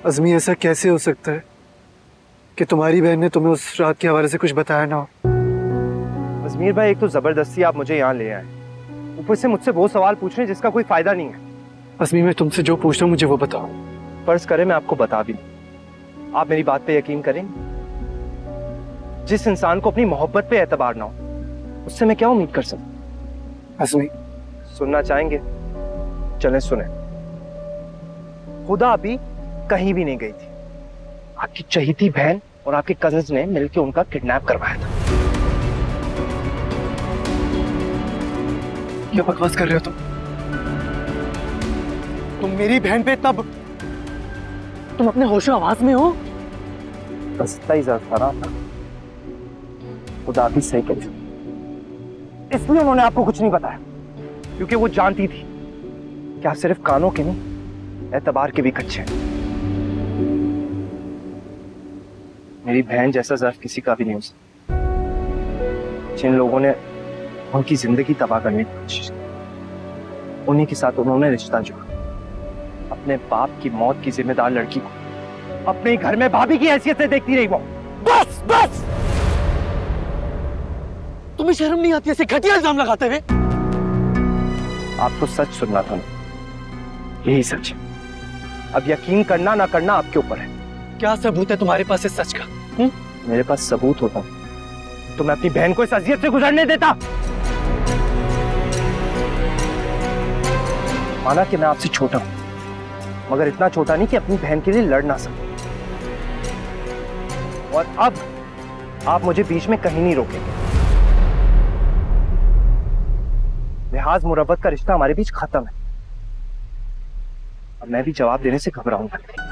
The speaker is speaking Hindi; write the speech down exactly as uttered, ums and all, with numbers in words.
अज़मी, ऐसा कैसे हो सकता है कि तुम्हारी बहन ने तुम्हें उस रात के हवाले से कुछ बताया ना हो? अजमीर भाई, एक तो जबरदस्ती आप मुझे यहाँ ले आए, ऊपर से मुझसे वो सवाल पूछ रहे हैं जिसका कोई फायदा नहीं है। अज़मी, मैं तुमसे जो पूछ रहा हूँ मुझे वो बताओ। फर्ज करें मैं आपको बता भी दूं, आप मेरी बात पे यकीन करेंगे? जिस इंसान को अपनी मोहब्बत पे एतबार ना हो, उससे मैं क्या उम्मीद कर सकता? अज़मी, सुनना चाहेंगे? चलें सुने। खुदा अभी कहीं भी नहीं गई थी, आपकी चहेती बहन और आपके कजिन्स ने मिलकर उनका किडनैप करवाया था। क्या बकवास कर रहे हो तुम? तुम मेरी बहन पे इतना ब... तुम अपने होशो आवाज में हो? बस इतना ही जरूरत था ना। खुदा भी सही कही, इसलिए उन्होंने आपको कुछ नहीं बताया, क्योंकि वो जानती थी कि आप सिर्फ कानों के नहीं, एतबार के भी कच्चे हैं। मेरी बहन जैसा ज़र्फ किसी का भी नहीं हो सकता। जिन लोगों ने उनकी जिंदगी तबाह करने की कोशिश की, उन्हीं के साथ उन्होंने रिश्ता जोड़ा। अपने बाप की मौत की जिम्मेदार लड़की को अपने ही घर में भाभी की हैसियत से देखती रही वो। बस बस, तुम्हें शर्म नहीं आती ऐसे घटिया इल्जाम लगाते हुए? आपको सच सुनना था, यही सच है। अब यकीन करना ना करना आपके ऊपर है। क्या सबूत है तुम्हारे पास इस सच का? हुँ? मेरे पास सबूत होता तो मैं अपनी बहन को इस अजियत से गुजरने देता। माना कि मैं आपसे छोटा हूं, मगर इतना छोटा नहीं कि अपनी बहन के लिए लड़ ना सकूं। और अब आप मुझे बीच में कहीं नहीं रोकेंगे। लिहाज मुरब्बत का रिश्ता हमारे बीच खत्म है। अब मैं भी जवाब देने से घबराऊंगा।